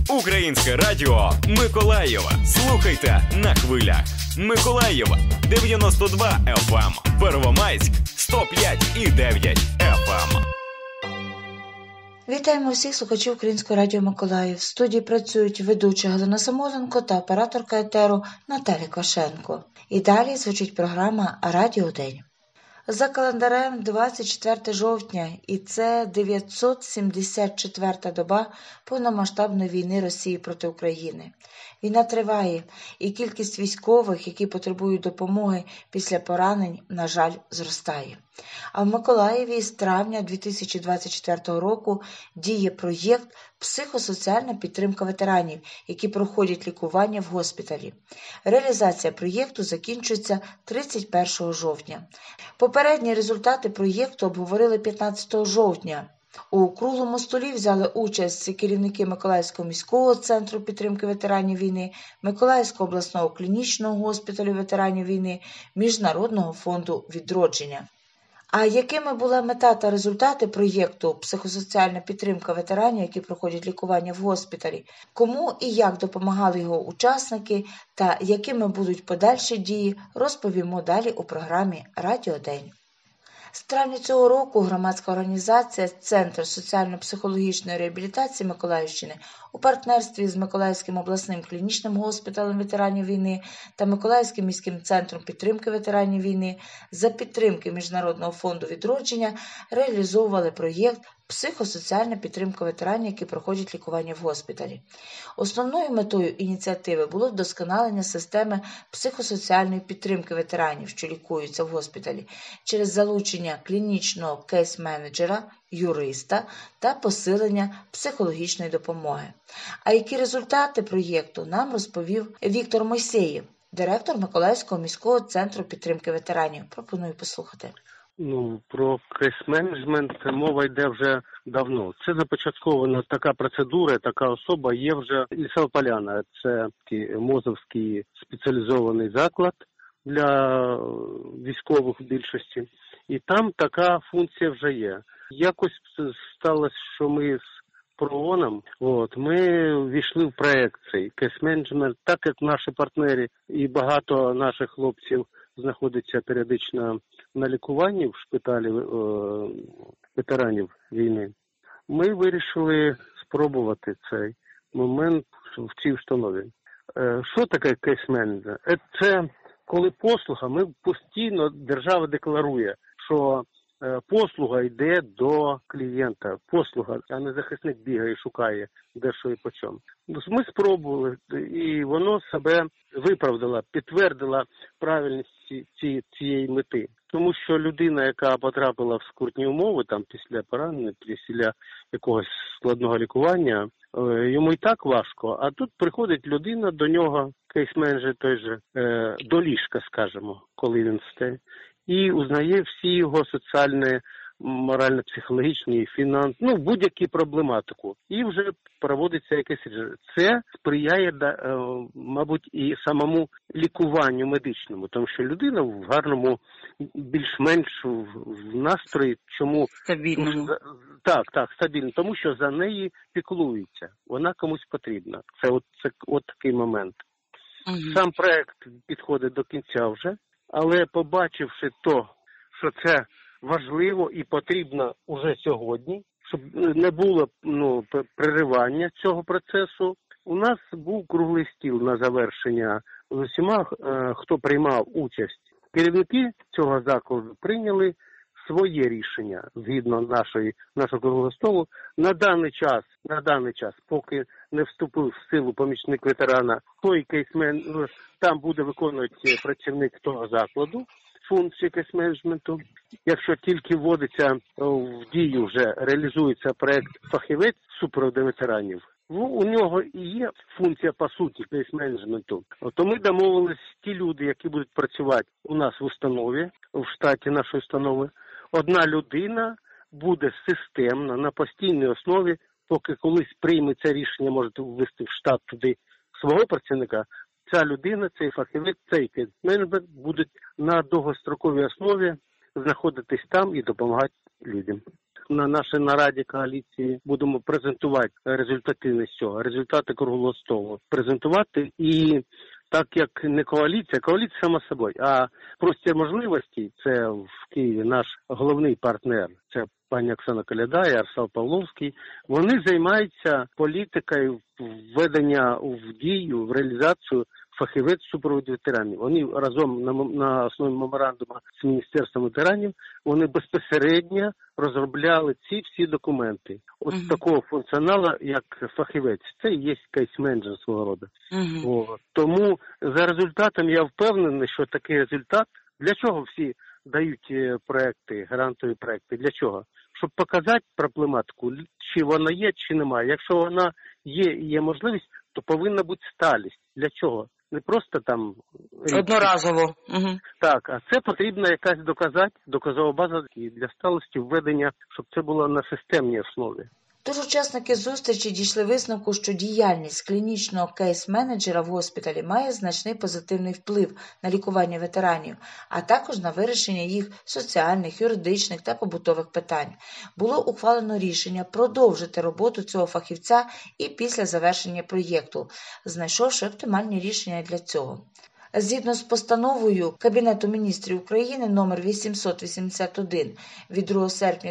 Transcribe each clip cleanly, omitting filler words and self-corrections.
Українське радіо Миколаєва. Слухайте на хвилях. Миколаєва 92 FM, Первомайськ 105,9 FM. Вітаємо всіх слухачів Українського радіо Миколаїв. В студії працюють ведуча Галина Самоленко та операторка етеру Наталя Квашенко. І далі звучить програма «Радіодень». За календарем 24 жовтня, і це 974-та доба повномасштабної війни Росії проти України. Війна триває, і кількість військових, які потребують допомоги після поранень, на жаль, зростає. А в Миколаєві з травня 2024 року діє проєкт «Психосоціальна підтримка ветеранів», які проходять лікування в госпіталі. Реалізація проєкту закінчується 31 жовтня. Попередні результати проєкту обговорили 15 жовтня. У круглому столі взяли участь керівники Миколаївського міського центру підтримки ветеранів війни, Миколаївського обласного клінічного госпіталю ветеранів війни, Міжнародного фонду відродження. А якими була мета та результати проєкту «Психосоціальна підтримка ветеранів, які проходять лікування в госпіталі», кому і як допомагали його учасники та якими будуть подальші дії, розповімо далі у програмі «Радіодень». З травня цього року громадська організація «Центр соціально-психологічної реабілітації Миколаївщини» у партнерстві з Миколаївським обласним клінічним госпіталем ветеранів війни та Миколаївським міським центром підтримки ветеранів війни за підтримки Міжнародного фонду відродження реалізовували проєкт «Психосоціальна підтримка ветеранів, які проходять лікування в госпіталі». Основною метою ініціативи було вдосконалення системи психосоціальної підтримки ветеранів, що лікуються в госпіталі, через залучення клінічного кейс-менеджера, юриста та посилення психологічної допомоги. А які результати проєкту нам розповів Віктор Мойсеєв, директор Миколаївського міського центру підтримки ветеранів. Пропоную послухати. Про кейс-менеджмент мова йде вже давно. Це започаткована така процедура, така особа є вже Лісова Поляна. Це Мозовський спеціалізований заклад для військових в більшості. І там така функція вже є. Якось сталося, що ми з ПРООНом, ми ввійшли в проект цей кейс-менеджмент, так як наші партнери і багато наших хлопців знаходиться періодично на лікуванні в шпиталі ветеранів війни. Ми вирішили спробувати цей момент в цій установі. Що таке кейс-менеджер? Це коли послуга, ми постійно, держава декларує, що послуга йде до клієнта. Послуга, а не захисник бігає і шукає, де що і по чому. Ми спробували, і воно себе виправдало, підтвердило правильність цієї мети. Тому що людина, яка потрапила в скрутні умови, там після поранення, після якогось складного лікування, йому і так важко. А тут приходить людина до нього, кейс-менеджер той же, до ліжка, скажімо, коли він стає, і узнає всі його соціальні, морально-психологічні, будь-які проблематику. І вже проводиться якесь. Це сприяє, мабуть, і самому лікуванню медичному, тому що людина в гарному, більш-менш в настрої, чому... Стабільному. Так, стабільно, тому що за неї піклуються, вона комусь потрібна. Це такий момент. Угу. Сам проект підходить до кінця вже, але побачивши що це важливо і потрібно уже сьогодні, щоб не було переривання цього процесу. У нас був круглий стіл на завершення з усіма, хто приймав участь. Керівники цього закладу прийняли своє рішення згідно нашого круглого столу. На даний час, поки не вступив в силу помічник ветерана, той кейсмен там буде виконувати працівник того закладу функції кейс-менеджменту. Якщо тільки вводиться в дію, вже реалізується проект «Фахівець супроводу ветеранів», у нього і є функція, по суті, кейс-менеджменту. То ми домовились, ті люди, які будуть працювати у нас в установі, в штаті нашої установи, одна людина буде системно, на постійній основі, поки колись прийметься рішення, можете ввести в штат туди свого працівника, ця людина, цей фахівець, цей кейс-менеджер будуть на довгостроковій основі знаходитись там і допомагати людям. на нашій нараді коаліції будемо презентувати результативність цього, результати круглого столу. Презентувати і так як не коаліція сама собою, а простір можливостей, це в Києві наш головний партнер, це пані Оксана Коляда і Арсен Павловський, вони займаються політикою введення в дію, в реалізацію фахівець супроводу ветеранів. Вони разом на основі меморандуму з Міністерством ветеранів, вони безпосередньо розробляли ці всі документи. От такого функціоналу, як фахівець. Це і є кейс-менеджер свого роду. Тому за результатом я впевнений, що такий результат, для чого всі дають проекти, грантові проекти, для чого? Щоб показати проблематику, чи вона є, чи немає. Якщо вона є і є можливість, то повинна бути сталість. Для чого? Не просто там... Одноразово. Так, а це потрібно якась доказова база для сталості введення, щоб це було на системній основі. Тож учасники зустрічі дійшли висновку, що діяльність клінічного кейс-менеджера в госпіталі має значний позитивний вплив на лікування ветеранів, а також на вирішення їх соціальних, юридичних та побутових питань. Було ухвалено рішення продовжити роботу цього фахівця і після завершення проєкту, знайшовши оптимальні рішення для цього. Згідно з постановою Кабінету міністрів України номер 881 від 2 серпня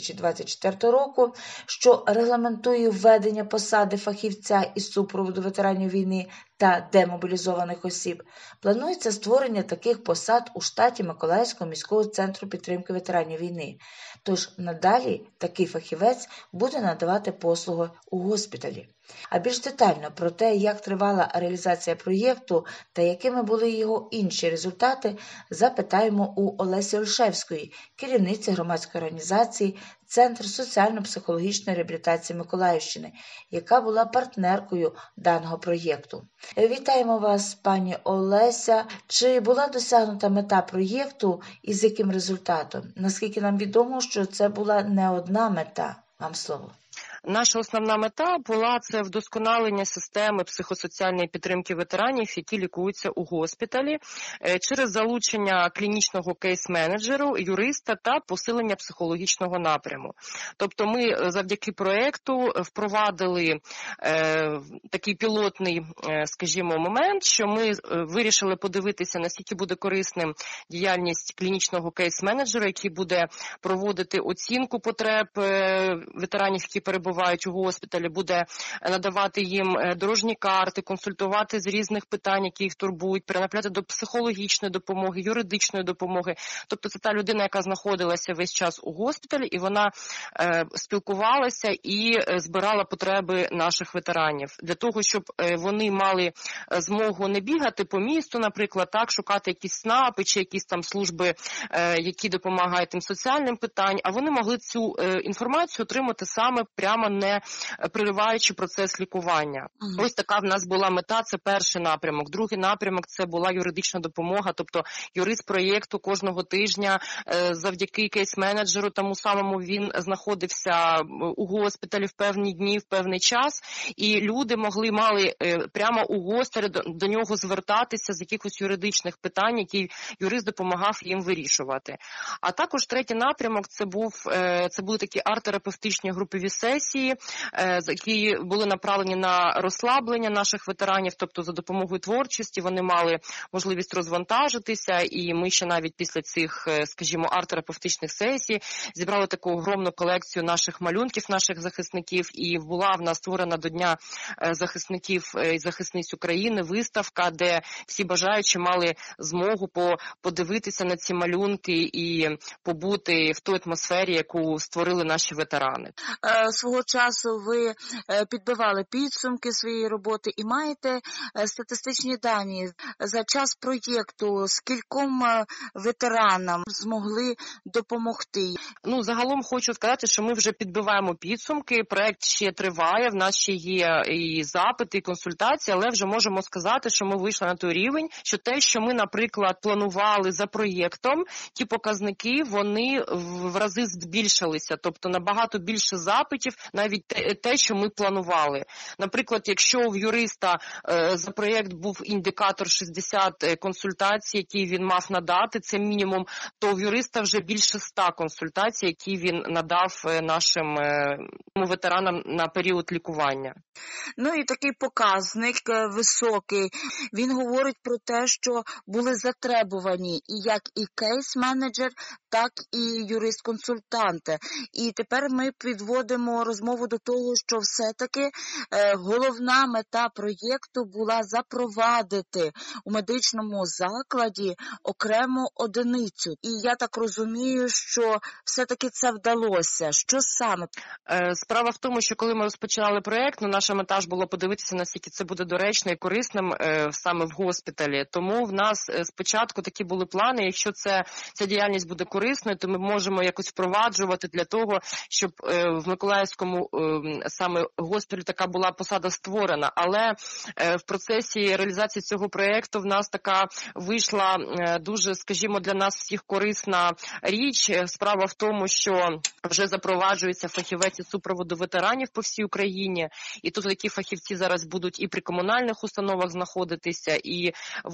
2024 року, що регламентує введення посади фахівця із супроводу ветеранів війни та демобілізованих осіб, планується створення таких посад у штаті Миколаївського міського центру підтримки ветеранів війни. Тож надалі такий фахівець буде надавати послуги у госпіталі. А більш детально про те, як тривала реалізація проєкту та якими були його інші результати, запитаємо у Олесі Ольшевської, керівниці громадської організації Центр соціально-психологічної реабілітації Миколаївщини, яка була партнеркою даного проєкту. Вітаємо вас, пані Олеся. Чи була досягнута мета проєкту і з яким результатом? Наскільки нам відомо, що це була не одна мета. Вам слово. Наша основна мета була це вдосконалення системи психосоціальної підтримки ветеранів, які лікуються у госпіталі, через залучення клінічного кейс-менеджеру, юриста та посилення психологічного напряму. Тобто ми завдяки проєкту впровадили такий пілотний, скажімо, момент, що ми вирішили подивитися, наскільки буде корисним діяльність клінічного кейс-менеджера, який буде проводити оцінку потреб ветеранів, які перебувають у госпіталі, буде надавати їм дорожні карти, консультувати з різних питань, які їх турбують, перенаправляти до психологічної допомоги, юридичної допомоги. Тобто це та людина, яка знаходилася весь час у госпіталі, і вона спілкувалася і збирала потреби наших ветеранів. Для того, щоб вони мали змогу не бігати по місту, наприклад, так, шукати якісь СНАПи чи якісь там служби, які допомагають тим соціальним питанням, а вони могли цю інформацію отримати саме прямо не перериваючи процес лікування. Ось така в нас була мета, це перший напрямок. Другий напрямок – це була юридична допомога, тобто юрист проєкту кожного тижня завдяки кейс-менеджеру, тому самому він знаходився у госпіталі в певні дні, в певний час, і люди мали прямо у госпіталі до нього звертатися з якихось юридичних питань, які юрист допомагав їм вирішувати. А також третій напрямок – це були такі арт-терапевтичні групові сесії, які були направлені на розслаблення наших ветеранів, тобто за допомогою творчості вони мали можливість розвантажитися, і ми ще навіть після цих, скажімо, арт-терапевтичних сесій зібрали таку огромну колекцію наших малюнків, наших захисників, і була в нас створена до Дня захисників і захисниць України виставка, де всі бажаючі мали змогу подивитися на ці малюнки і побути в той атмосфері, яку створили наші ветерани. Свого часу ви підбивали підсумки своєї роботи і маєте статистичні дані за час проєкту, скільком ветеранам змогли допомогти? Загалом хочу сказати, що ми вже підбиваємо підсумки, проєкт ще триває, в нас ще є і запити, і консультації, але вже можемо сказати, що ми вийшли на той рівень, що те, що ми, наприклад, планували за проєктом, ті показники, вони в рази збільшилися, тобто набагато більше запитів навіть те, що ми планували. Наприклад, якщо в юриста за проєкт був індикатор 60 консультацій, які він мав надати, це мінімум, то в юриста вже більше 100 консультацій, які він надав нашим ветеранам на період лікування. Ну і такий показник високий, він говорить про те, що були затребувані як і кейс-менеджер, так і юрист-консультанти. І тепер ми підводимо розмову до того, що все-таки головна мета проєкту була запровадити у медичному закладі окрему одиницю. І я так розумію, що все-таки це вдалося. Що саме? Справа в тому, що коли ми розпочинали проєкт, наша мета ж була подивитися, наскільки це буде доречно і корисним саме в госпіталі. Тому в нас спочатку такі були плани, якщо ця діяльність буде корисною, то ми можемо якось впроваджувати для того, щоб в Миколаївському саме госпіталі така була посада створена. Але в процесі реалізації цього проєкту в нас така вийшла дуже, скажімо, для нас всіх корисна річ. Справа в тому, що вже запроваджується фахівець із супроводу ветеранів по всій Україні, і тут такі фахівці зараз будуть і при комунальних установах знаходитися, і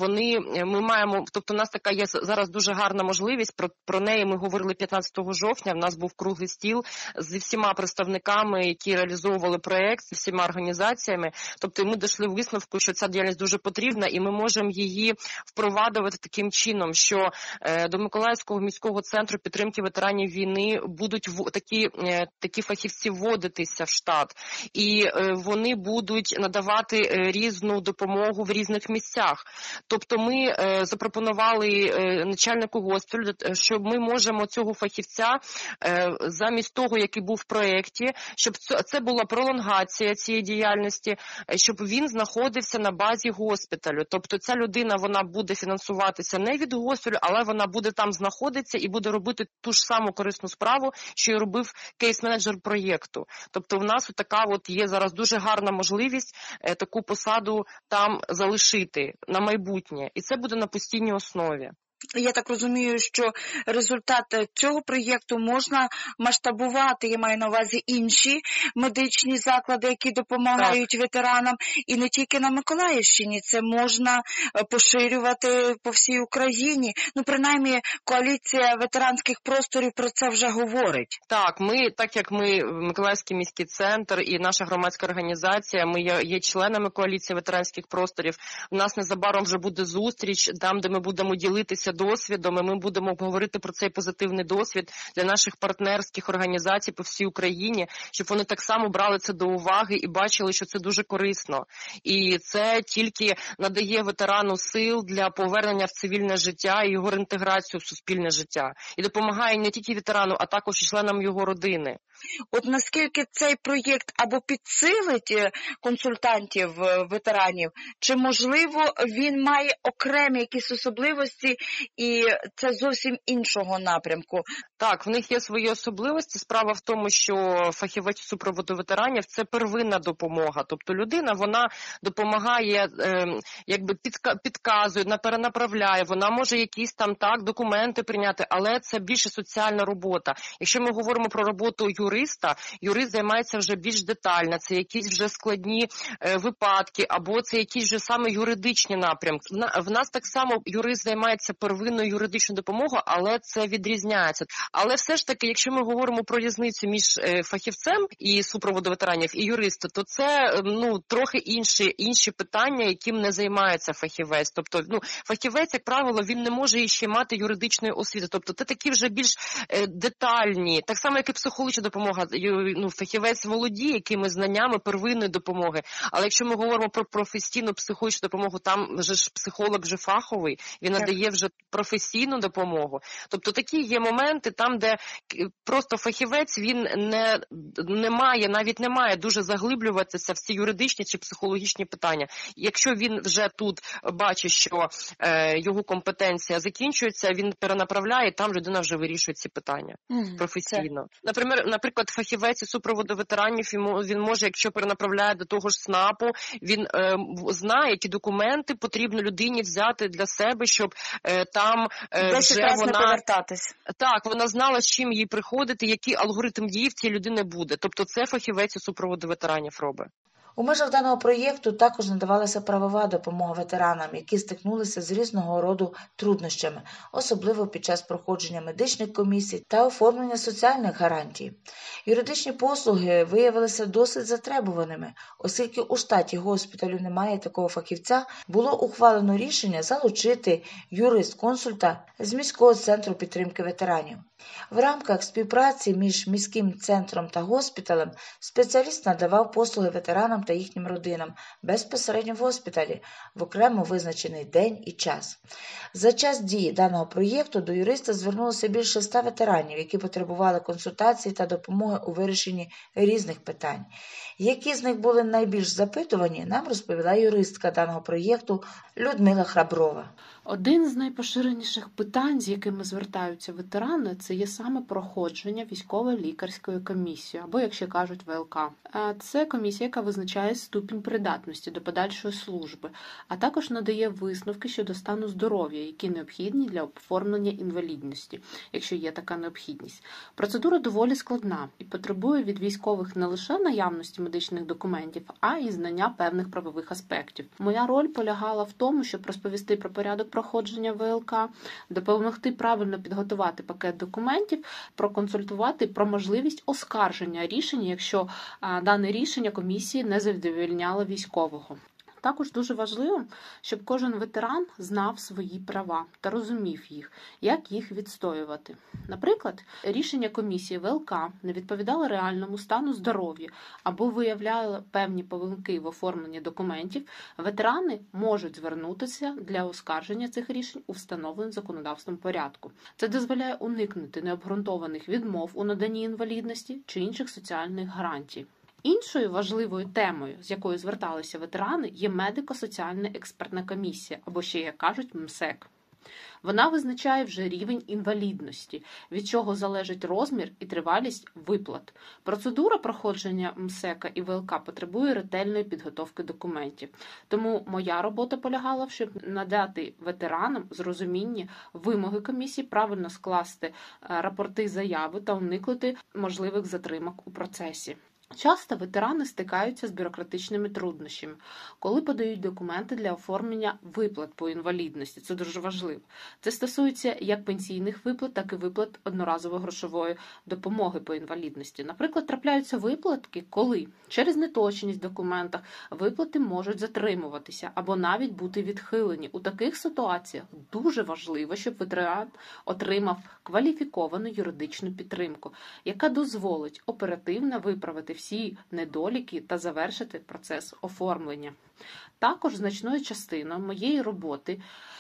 ми маємо, тобто у нас така є зараз дуже гарна можливість, про неї ми говорили 15 жовтня, в нас був круглий стіл зі всіма представниками, які реалізовували проєкт, зі всіма організаціями, тобто ми дійшли в висновку, що ця діяльність дуже потрібна, і ми можемо її впроваджувати таким чином, що до Миколаївського міського центру підтримки ветеранів війни будуть такі фахівці вводитися в штат, і вони будуть надавати різну допомогу в різних місцях. Тобто ми запропонували начальнику госпіталю, що ми можемо цього фахівця замість того, який був в проєкті, щоб це була пролонгація цієї діяльності, щоб він знаходився на базі госпіталю. Тобто ця людина, вона буде фінансуватися не від госпіталю, але вона буде там знаходитися і буде робити ту ж саму корисну справу, що й робив кейс-менеджер проєкту. Тобто в нас така є зараз дуже гарна можливість таку посаду там залишити на майбутнє. І це буде на постійній основі. Я так розумію, що результат цього проєкту можна масштабувати, я маю на увазі інші медичні заклади, які допомагають ветеранам, і не тільки на Миколаївщині, це можна поширювати по всій Україні. Принаймні, коаліція ветеранських просторів про це вже говорить. Так, так як ми Миколаївський міський центр і наша громадська організація, ми є членами коаліції ветеранських просторів, у нас незабаром вже буде зустріч, там, де ми будемо ділитися досвідом, і ми будемо говорити про цей позитивний досвід для наших партнерських організацій по всій Україні, щоб вони так само брали це до уваги і бачили, що це дуже корисно. І це тільки надає ветерану сил для повернення в цивільне життя і його реінтеграцію в суспільне життя. І допомагає не тільки ветерану, а також і членам його родини. От наскільки цей проєкт або підсилить консультантів ветеранів, чи, можливо, він має окремі якісь особливості, і це зовсім іншого напрямку? Так, в них є свої особливості. Справа в тому, що фахівець супроводу ветеранів – це первинна допомога. Тобто людина, вона допомагає, підказує, перенаправляє, вона може якісь там документи прийняти, але це більше соціальна робота. Якщо ми говоримо про роботу юриста, юрист займається вже більш детально, це якісь вже складні випадки, або це якісь вже саме юридичні напрямки. В нас так само юрист займається первинною юридичною допомогою, але це відрізняється. Але все ж таки, якщо ми говоримо про різницю між фахівцем і супроводу ветеранів і юристом, то це трохи інші питання, яким не займається фахівець. Тобто, фахівець, як правило, він не може ще мати юридичної освіти. Тобто, це такі вже більш детальні, так само, як і психологічна допомога. Фахівець володіє якимись знаннями первинної допомоги. Але якщо ми говоримо про професійну психологічну допомогу, там вже ж психолог вже фаховий, він надає вже професійну допомогу. Тобто, такі є моменти, там, де просто фахівець, він навіть не має дуже заглиблюватися в ці юридичні чи психологічні питання. Якщо він вже тут бачить, що його компетенція закінчується, він перенаправляє, і там людина вже вирішує ці питання професійно. Наприклад, фахівець із супроводу ветеранів, він може, якщо перенаправляє до того ж СНАПу, він знає, які документи потрібно людині взяти для себе, щоб там Десь якраз не повертатись. Так, вона знала, з чим їй приходити, який алгоритм дії в цій людини буде. Тобто це фахівець у супроводу ветеранів робить. У межах даного проєкту також надавалася правова допомога ветеранам, які стикнулися з різного роду труднощами, особливо під час проходження медичних комісій та оформлення соціальних гарантій. Юридичні послуги виявилися досить затребуваними, оскільки у штаті госпіталю немає такого фахівця, було ухвалено рішення залучити юрист-консульта з міського центру підтримки ветеранів. В рамках співпраці між міським центром та госпіталем спеціаліст надавав послуги ветеранам та їхнім родинам безпосередньо в госпіталі в окремо визначений день і час. За час дії даного проєкту до юриста звернулося більше 100 ветеранів, які потребували консультації та допомоги у вирішенні різних питань. Які з них були найбільш запитувані, нам розповіла юристка даного проєкту Людмила Храброва. Один з найпоширеніших питань, з якими звертаються ветерани, це є саме проходження військово-лікарської комісії, або, як ще кажуть, ВЛК. Це комісія, яка визначає ступінь придатності до подальшої служби, а також надає висновки щодо стану здоров'я, які необхідні для оформлення інвалідності, якщо є така необхідність. Процедура доволі складна і потребує від військових не лише наявності медичних документів, а й знання певних правових аспектів. Моя роль полягала в тому, щоб розповісти про порядок проходження ВЛК, допомогти правильно підготувати пакет документів, проконсультувати про можливість оскарження рішення, якщо дане рішення комісії не задовольняло військового. Також дуже важливо, щоб кожен ветеран знав свої права та розумів їх, як їх відстоювати. Наприклад, рішення комісії ВЛК не відповідало реальному стану здоров'я або виявляло певні помилки в оформленні документів, ветерани можуть звернутися для оскарження цих рішень у встановленому законодавством порядку. Це дозволяє уникнути необґрунтованих відмов у наданні інвалідності чи інших соціальних гарантій. Іншою важливою темою, з якою зверталися ветерани, є медико-соціальна експертна комісія, або ще, як кажуть, МСЕК. Вона визначає вже рівень інвалідності, від чого залежить розмір і тривалість виплат. Процедура проходження МСЕКа і ВЛК потребує ретельної підготовки документів. Тому моя робота полягала в, щоб надати ветеранам зрозуміння вимоги комісії, правильно скласти рапорти заяви та уникнути можливих затримок у процесі. Часто ветерани стикаються з бюрократичними труднощами, коли подають документи для оформлення виплат по інвалідності. Це дуже важливо. Це стосується як пенсійних виплат, так і виплат одноразової грошової допомоги по інвалідності. Наприклад, трапляються виплатки, коли через неточність в документах виплати можуть затримуватися або навіть бути відхилені. У таких ситуаціях дуже важливо, щоб ветеран отримав кваліфіковану юридичну підтримку, яка дозволить оперативно виправити всі недоліки та завершити процес оформлення. Також значною частиною моєї роботи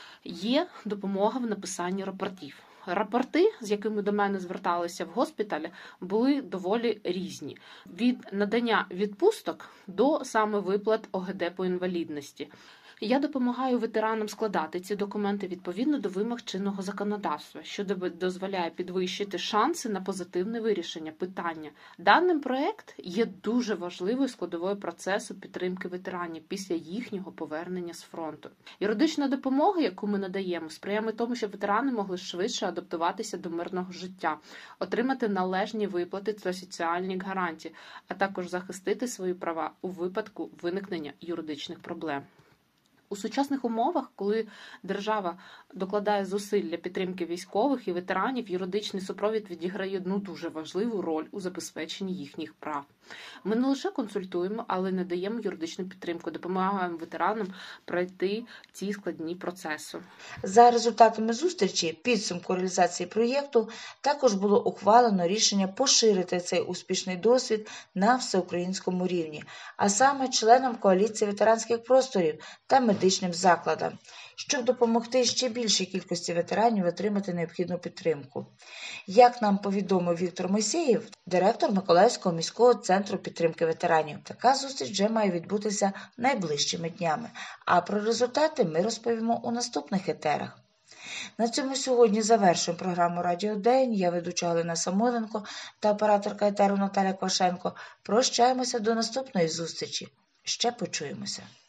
є допомога в написанні рапортів. Рапорти, з якими до мене зверталися в госпіталі, були доволі різні. Від надання відпусток до саме виплат ОГД по інвалідності. Я допомагаю ветеранам складати ці документи відповідно до вимог чинного законодавства, що дозволяє підвищити шанси на позитивне вирішення питання. Даний проект є дуже важливою складовою процесу підтримки ветеранів після їхнього повернення з фронту. Юридична допомога, яку ми надаємо, сприяє тому, щоб ветерани могли швидше адаптуватися до мирного життя, отримати належні виплати та соціальні гарантії, а також захистити свої права у випадку виникнення юридичних проблем. У сучасних умовах, коли держава докладає зусиль для підтримки військових і ветеранів, юридичний супровід відіграє дуже важливу роль у забезпеченні їхніх прав. Ми не лише консультуємо, але й надаємо юридичну підтримку, допомагаємо ветеранам пройти ці складні процеси. За результатами зустрічі, підсумку реалізації проєкту, також було ухвалено рішення поширити цей успішний досвід на всеукраїнському рівні, а саме членам коаліції ветеранських просторів та медичним закладам, щоб допомогти ще більшій кількості ветеранів отримати необхідну підтримку. Як нам повідомив Віктор Мойсеєв, директор Миколаївського міського центру підтримки ветеранів, така зустріч вже має відбутися найближчими днями, а про результати ми розповімо у наступних етерах. На цьому сьогодні завершуємо програму «Радіо День». Я ведуча Галина Самойленко та операторка етеру Наталя Квашенко. Прощаємося до наступної зустрічі. Ще почуємося.